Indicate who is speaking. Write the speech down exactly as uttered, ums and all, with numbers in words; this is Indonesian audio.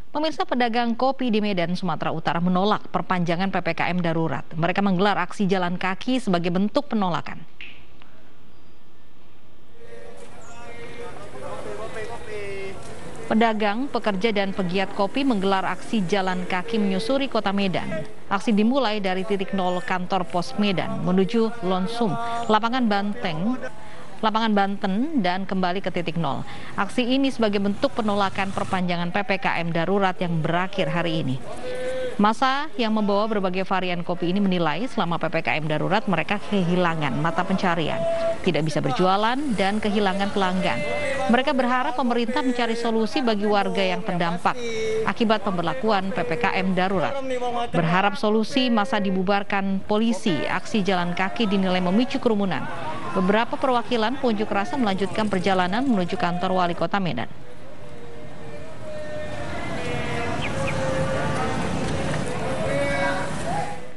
Speaker 1: Pemirsa, pedagang kopi di Medan, Sumatera Utara menolak perpanjangan P P K M darurat. Mereka menggelar aksi jalan kaki sebagai bentuk penolakan. Pedagang, pekerja, dan pegiat kopi menggelar aksi jalan kaki menyusuri kota Medan. Aksi dimulai dari titik nol kantor pos Medan menuju Lonsum, lapangan Banteng, lapangan Banten, dan kembali ke titik nol. Aksi ini sebagai bentuk penolakan perpanjangan P P K M darurat yang berakhir hari ini. Massa yang membawa berbagai varian kopi ini menilai selama P P K M darurat mereka kehilangan mata pencarian, tidak bisa berjualan, dan kehilangan pelanggan. Mereka berharap pemerintah mencari solusi bagi warga yang terdampak akibat pemberlakuan P P K M darurat. Berharap solusi masa dibubarkan polisi, aksi jalan kaki dinilai memicu kerumunan. Beberapa perwakilan pengunjuk rasa melanjutkan perjalanan menuju kantor wali kota Medan.